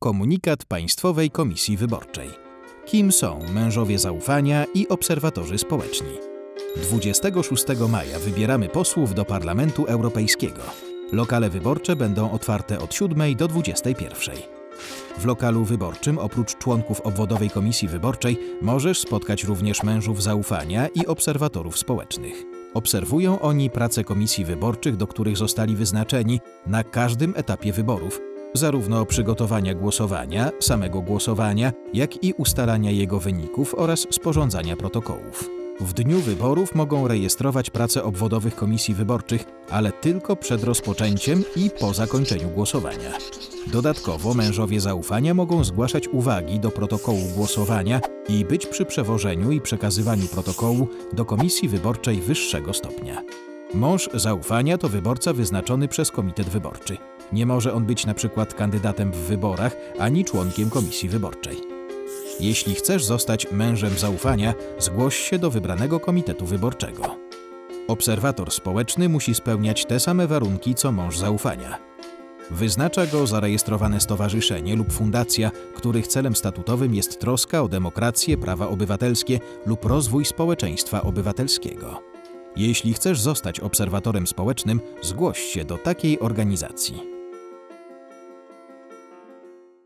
Komunikat Państwowej Komisji Wyborczej. Kim są mężowie zaufania i obserwatorzy społeczni? 26 maja wybieramy posłów do Parlamentu Europejskiego. Lokale wyborcze będą otwarte od 7 do 21. W lokalu wyborczym oprócz członków obwodowej komisji wyborczej możesz spotkać również mężów zaufania i obserwatorów społecznych. Obserwują oni pracę komisji wyborczych, do których zostali wyznaczeni na każdym etapie wyborów, zarówno przygotowania głosowania, samego głosowania, jak i ustalania jego wyników oraz sporządzania protokołów. W dniu wyborów mogą rejestrować pracę obwodowych komisji wyborczych, ale tylko przed rozpoczęciem i po zakończeniu głosowania. Dodatkowo mężowie zaufania mogą zgłaszać uwagi do protokołu głosowania i być przy przewożeniu i przekazywaniu protokołu do komisji wyborczej wyższego stopnia. Mąż zaufania to wyborca wyznaczony przez komitet wyborczy. Nie może on być na przykład kandydatem w wyborach ani członkiem komisji wyborczej. Jeśli chcesz zostać mężem zaufania, zgłoś się do wybranego komitetu wyborczego. Obserwator społeczny musi spełniać te same warunki co mąż zaufania. Wyznacza go zarejestrowane stowarzyszenie lub fundacja, których celem statutowym jest troska o demokrację, prawa obywatelskie lub rozwój społeczeństwa obywatelskiego. Jeśli chcesz zostać obserwatorem społecznym, zgłoś się do takiej organizacji.